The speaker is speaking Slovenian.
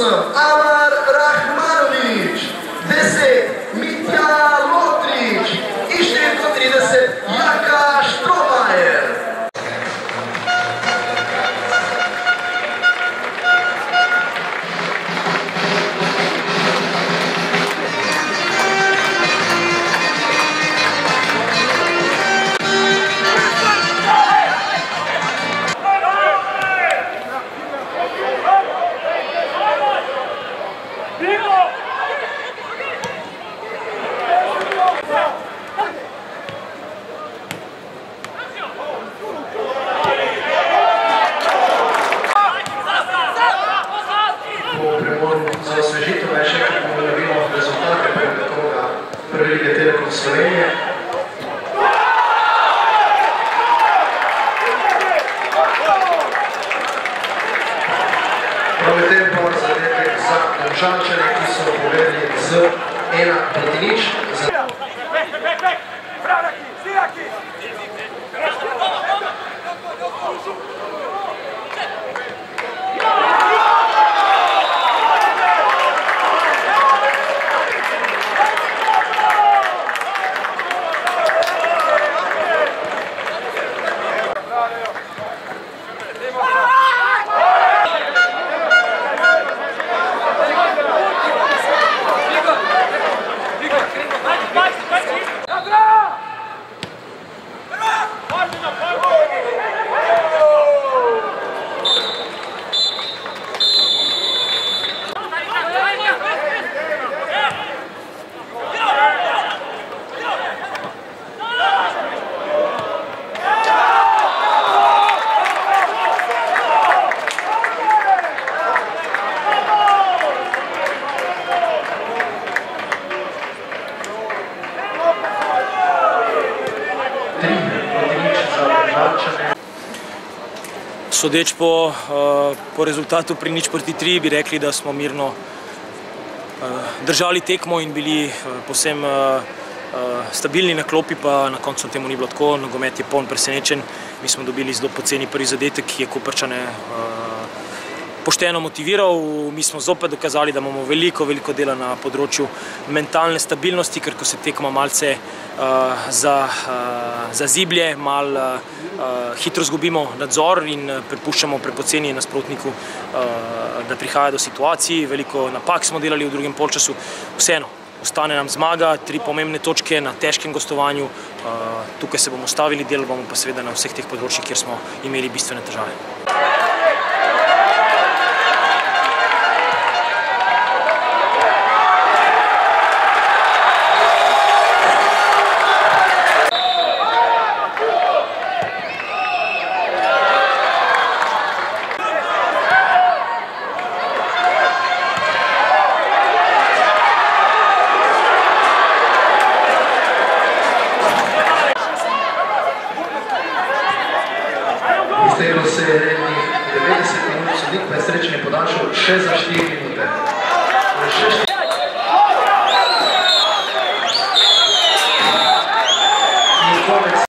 8 Amar Rahmanović, 10 Mitja Lotrić i 34 Jaka Štromajer. Za osvežitev naj še ponovimo rezultate prvega kroga Prve lige Telekom Slovenije. Prav je tempo zadetek za Domžalčane, ki so povedali z 1:0. Sodeč po rezultatu pri 0:3 bi rekli, da smo mirno držali tekmo in bili povsem stabilni na klopi, pa na koncu temu ni bilo tako. Nogomet je poln presenečen. Mi smo dobili zelo poceni prvi zadetek, ki je Koprčane pošteno motiviral. Mi smo zopet dokazali, da imamo veliko dela na področju mentalne stabilnosti, ker ko se tekma malce zaziblje, malo hitro zgubimo nadzor in prepuščamo prepoceni nasprotniku, da prihaja do situacij. Veliko napak smo delali v drugem polčasu. Vseeno, ostane nam zmaga, 3 pomembne točke na težkem gostovanju. Tukaj se bomo stavili, delali bomo pa seveda na vseh teh področjih, kjer smo imeli bistvene težave. Izteklo se je rednih 90 minut, sodnik pa je srečanje podaljšal še za 4 minute.